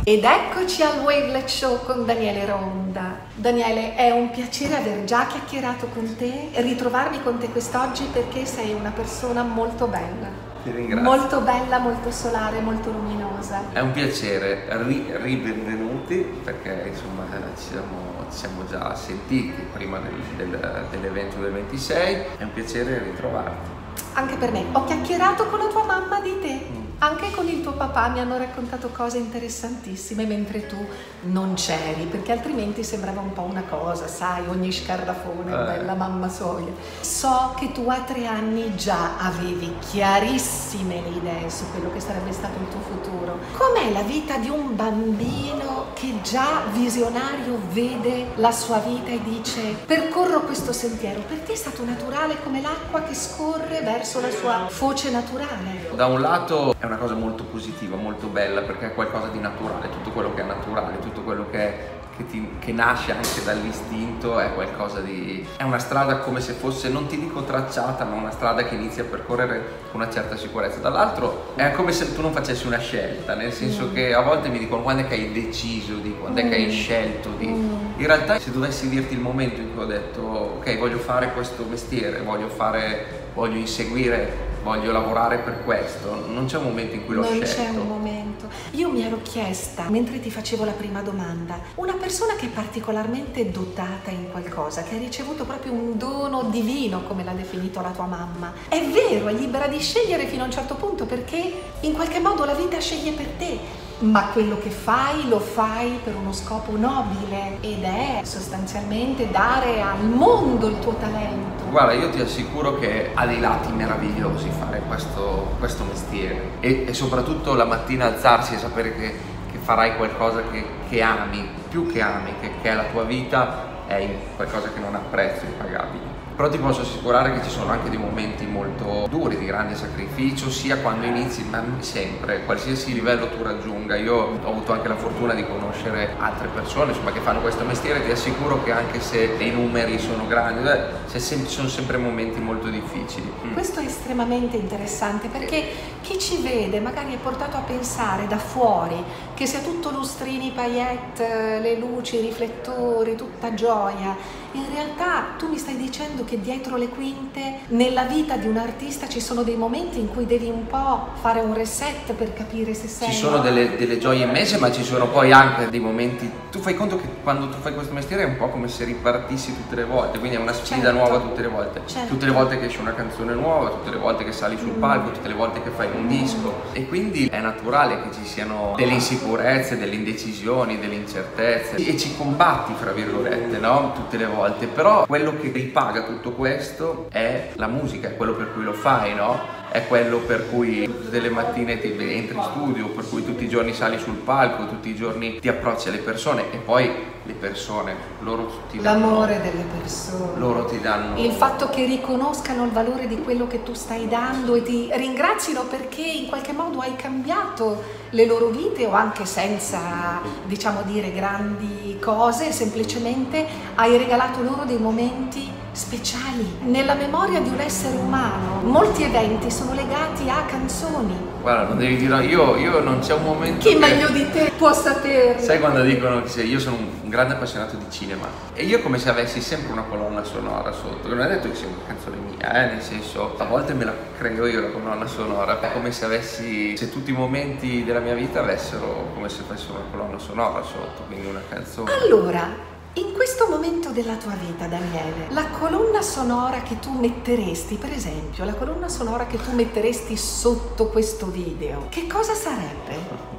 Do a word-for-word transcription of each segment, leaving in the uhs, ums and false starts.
Ed eccoci al Wavelet Show con Daniele Ronda. Daniele, è un piacere aver già chiacchierato con te e ritrovarmi con te quest'oggi perché sei una persona molto bella. Ti ringrazio. Molto bella, molto solare, molto luminosa. È un piacere, ri, ribenvenuti perché insomma ci siamo, ci siamo già sentiti prima del, del, dell'evento del ventisei, è un piacere ritrovarti. Anche per me. Ho chiacchierato con la tua mamma di te. Mm. Anche con il tuo papà mi hanno raccontato cose interessantissime mentre tu non c'eri, perché altrimenti sembrava un po' una cosa, sai, ogni scarrafone, eh. bella mamma soia. So che tu a tre anni già avevi chiarissime le idee su quello che sarebbe stato il tuo futuro. Com'è la vita di un bambino che già visionario vede la sua vita e dice percorro questo sentiero? Per te è stato naturale come l'acqua che scorre verso la sua foce naturale? Da un lato è una cosa molto positiva, molto bella, perché è qualcosa di naturale, tutto quello che è naturale, tutto quello che, è, che, ti, che nasce anche dall'istinto è qualcosa di... è una strada come se fosse, non ti dico tracciata, ma una strada che inizi a percorrere con una certa sicurezza. Dall'altro è come se tu non facessi una scelta, nel senso mm. che a volte mi dicono quando è che hai deciso, di, quando mm. è che hai scelto di... Mm. In realtà se dovessi dirti il momento in cui ho detto ok, voglio fare questo mestiere, voglio fare, voglio inseguire, voglio lavorare per questo, non c'è un momento in cui l'ho scelto. Non c'è un momento. Io mi ero chiesta, mentre ti facevo la prima domanda, una persona che è particolarmente dotata in qualcosa, che ha ricevuto proprio un dono divino, come l'ha definito la tua mamma, è vero, è libera di scegliere fino a un certo punto, perché in qualche modo la vita sceglie per te. Ma quello che fai lo fai per uno scopo nobile ed è sostanzialmente dare al mondo il tuo talento. Guarda, io ti assicuro che ha dei lati meravigliosi fare questo, questo mestiere e, e soprattutto la mattina alzarsi e sapere che, che farai qualcosa che, che ami, più che ami, che, che è la tua vita, è qualcosa che non ha prezzo, impagabile. Però ti posso assicurare che ci sono anche dei momenti molto duri, di grande sacrificio, sia quando inizi, ma sempre, qualsiasi livello tu raggiunga. Io ho avuto anche la fortuna di conoscere altre persone, insomma, che fanno questo mestiere, ti assicuro che anche se i numeri sono grandi, ci sono sempre momenti molto difficili. Mm. Questo è estremamente interessante perché chi ci vede magari è portato a pensare da fuori che sia tutto lustrini, paillette, le luci, i riflettori, tutta gioia. In realtà tu mi stai dicendo che dietro le quinte nella vita di un artista ci sono dei momenti in cui devi un po' fare un reset per capire se sei... Ci sono delle, delle gioie immense, ma ci sono poi anche dei momenti... Tu fai conto che quando tu fai questo mestiere è un po' come se ripartissi tutte le volte, quindi è una sfida certo. nuova tutte le volte. Certo. Tutte le volte che esce una canzone nuova, tutte le volte che sali sul mm. palco, tutte le volte che fai un mm. disco. E quindi è naturale che ci siano delle insicurezze, delle indecisioni, delle incertezze e ci combatti, fra virgolette, no? Tutte le volte. Volte, però quello che ripaga tutto questo è la musica, è quello per cui lo fai, no? È quello per cui tutte le mattine ti entri in studio, per cui tutti i giorni sali sul palco, tutti i giorni ti approcci alle persone e poi le persone, loro ti danno... L'amore delle persone. Loro ti danno... Il fatto che riconoscano il valore di quello che tu stai dando e ti ringrazino perché in qualche modo hai cambiato le loro vite o anche senza, diciamo, dire grandi cose, semplicemente hai regalato loro dei momenti speciali nella memoria di un essere umano. Molti eventi sono legati a canzoni. Guarda, non devi dire, io, io non c'è un momento chi che... meglio di te può saperlo. Sai quando dicono che io sono un grande appassionato di cinema e io come se avessi sempre una colonna sonora sotto, non è detto che sia una canzone mia, eh, nel senso a volte me la creo io la colonna sonora, è come se avessi, se tutti i momenti della mia vita avessero come se fosse una colonna sonora sotto, quindi una canzone. Allora, in questo momento della tua vita, Daniele, la colonna sonora che tu metteresti, per esempio, la colonna sonora che tu metteresti sotto questo video, che cosa sarebbe?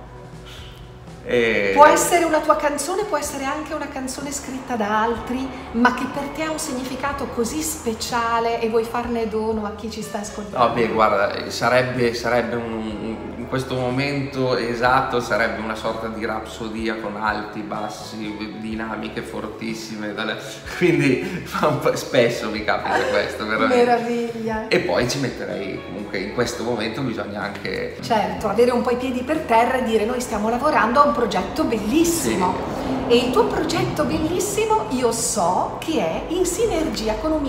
E... Può essere una tua canzone, può essere anche una canzone scritta da altri, ma che per te ha un significato così speciale e vuoi farne dono a chi ci sta ascoltando. Vabbè, guarda, sarebbe, sarebbe un, in questo momento esatto, sarebbe una sorta di rapsodia con alti, bassi, dinamiche fortissime, quindi spesso mi capita questo, veramente. Meraviglia! E poi ci metterei, comunque in questo momento bisogna anche... Certo, avere un po' i piedi per terra e dire noi stiamo lavorando a un progetto bellissimo. Sì. E il tuo progetto bellissimo io so che è in sinergia con un mio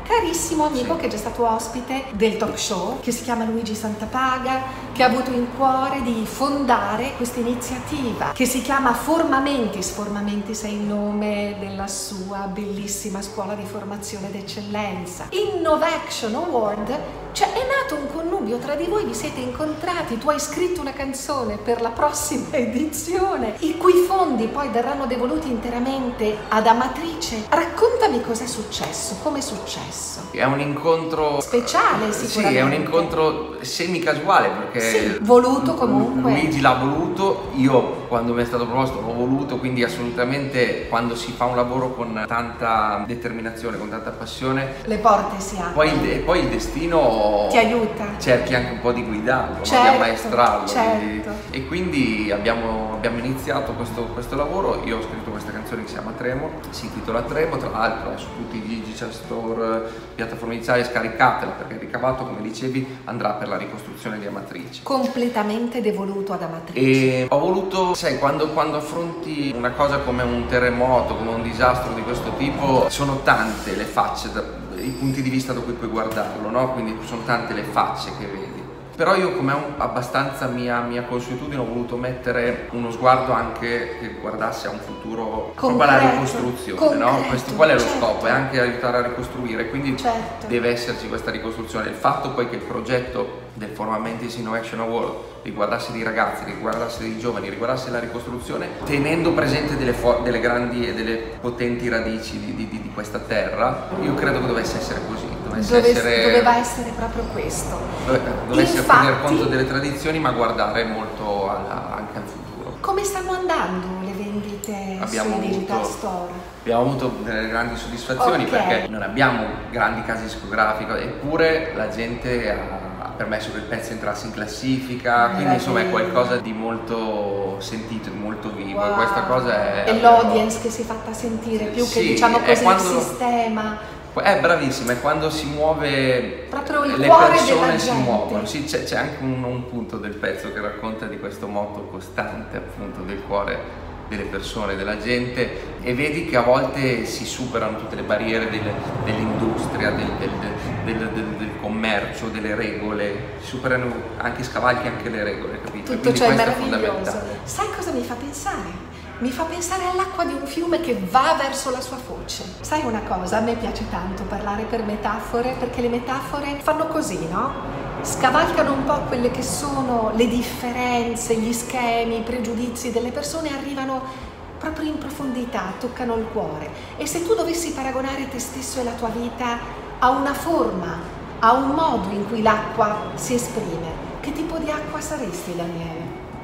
carissimo amico sì. che è già stato ospite del talk show, che si chiama Luigi Santapaga, che ha avuto in cuore di fondare questa iniziativa che si chiama Formamentis. Formamentis è il nome della sua bellissima scuola di formazione d'eccellenza. Innovaction Award, cioè è nato un connubio tra di voi, vi siete incontrati, tu hai scritto una canzone per la prossima edizione, i cui fondi poi verranno devoluti interamente ad Amatrice. Raccontami cos'è successo, come è successo. È un incontro speciale, sicuramente. Sì, è un incontro semi-casuale perché sì, voluto comunque. Luigi l'ha voluto, io quando mi è stato proposto l'ho voluto, quindi assolutamente quando si fa un lavoro con tanta determinazione, con tanta passione, le porte si aprono. Poi, poi il destino ti aiuta. Cerchi anche un po' di guidarlo, certo, di ammaestrarlo. Certo. Di... E quindi abbiamo, abbiamo iniziato questo, questo lavoro. Io ho scritto questa canzone che si chiama Tremo, si intitola Tremo, tra l'altro è su tutti i digital store, piattaforme digitali, scaricatela perché il ricavato, come dicevi, andrà per la ricostruzione di Amatrice. Completamente devoluto ad Amatrice. E ho voluto, sai, quando, quando affronti una cosa come un terremoto, come un disastro di questo tipo, sono tante le facce, da, i punti di vista da cui puoi guardarlo, no? Quindi sono tante le facce che vedi. Però io, come un, abbastanza mia, mia consuetudine, ho voluto mettere uno sguardo anche che guardasse a un futuro, concreto, proprio alla ricostruzione, concreto, no? Questo, qual è lo certo. scopo? È anche aiutare a ricostruire, quindi certo. deve esserci questa ricostruzione. Il fatto poi che il progetto del Formamentis Innovation Award riguardasse dei ragazzi, riguardasse dei giovani, riguardasse la ricostruzione, tenendo presente delle, delle grandi e delle potenti radici di, di, di questa terra, io credo che dovesse essere così. Dovesse Dove, essere, doveva essere proprio questo. Dove, dovesse Infatti, tener conto delle tradizioni, ma guardare molto alla, anche al futuro. Come stanno andando le vendite abbiamo sui digital avuto, store? Abbiamo avuto delle grandi soddisfazioni, okay. perché non abbiamo grandi case discografiche, eppure la gente ha ha permesso che il pezzo entrasse in classifica, quindi insomma è qualcosa di molto sentito, di molto vivo. Wow. E questa cosa è... E l'audience che si è fatta sentire più sì, che diciamo così quando... il sistema. È bravissima, è quando si muove, proprio il le cuore persone della si gente. muovono. Sì, c'è, c'è anche un, un punto del pezzo che racconta di questo motto costante, appunto, del cuore delle persone, della gente, e vedi che a volte si superano tutte le barriere del, dell'industria, del, del, del, del, del commercio, delle regole, si superano anche, scavalchi anche le regole, capito? Tutto ciò è meraviglioso. Fondamentale. Sai cosa mi fa pensare? Mi fa pensare all'acqua di un fiume che va verso la sua foce. Sai una cosa? A me piace tanto parlare per metafore, perché le metafore fanno così, no? Scavalcano un po' quelle che sono le differenze, gli schemi, i pregiudizi delle persone, arrivano proprio in profondità, toccano il cuore. E se tu dovessi paragonare te stesso e la tua vita a una forma, a un modo in cui l'acqua si esprime, che tipo di acqua saresti, Daniele?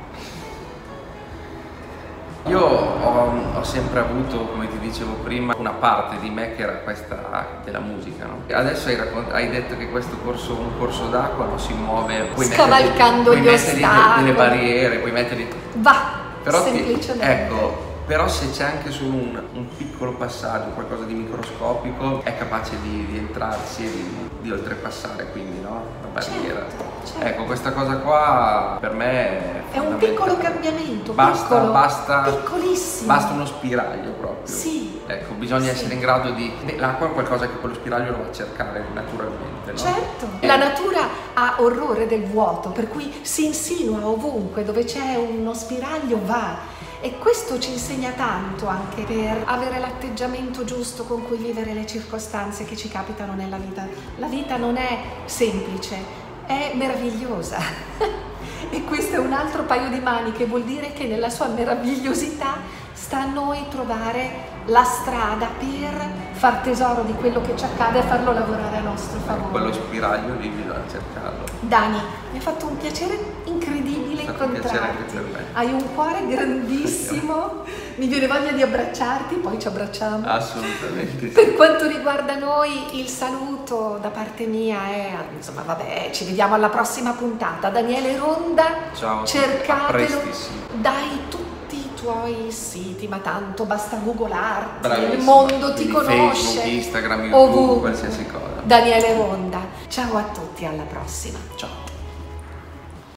Io ho, ho sempre avuto, come ti dicevo prima, una parte di me che era questa della musica, no? Adesso hai, raccont- hai detto che questo corso, un corso d'acqua non si muove, puoi scavalcando mettergli, gli puoi mettergli ostacoli, delle barriere, puoi mettergli... Va, però semplicemente. Ti, ecco, però se c'è anche solo un, un piccolo passaggio, qualcosa di microscopico, è capace di, di entrarsi e di, di oltrepassare, quindi, no? La barriera. Certo, certo. Ecco, questa cosa qua per me è È un piccolo cambiamento, basta, piccolo, basta, piccolissimo. Basta uno spiraglio proprio. Sì. Ecco, bisogna sì. essere in grado di... L'acqua è qualcosa che quello spiraglio lo va a cercare naturalmente, no? Certo. Eh. La natura ha orrore del vuoto, per cui si insinua ovunque, dove c'è uno spiraglio va. E questo ci insegna tanto anche per avere l'atteggiamento giusto con cui vivere le circostanze che ci capitano nella vita. La vita non è semplice, è meravigliosa. E questo è un altro paio di maniche, vuol dire che nella sua meravigliosità sta a noi trovare la strada per far tesoro di quello che ci accade e farlo lavorare a nostro favore. Quello spiraglio lì bisogna cercarlo. Dani, mi ha fatto un piacere incredibile incontrarti. Hai un cuore grandissimo, mi viene voglia di abbracciarti, poi ci abbracciamo. Assolutamente sì. Per quanto riguarda noi, il saluto da parte mia è, insomma, vabbè, ci vediamo alla prossima puntata. Daniele Ronda, ciao, cercatelo, dai tutti i tuoi siti, ma tanto basta googolarti, il mondo ti conosce. Facebook, Instagram, YouTube, ovunque. Qualsiasi cosa. Daniele Ronda, ciao a tutti, alla prossima. Ciao.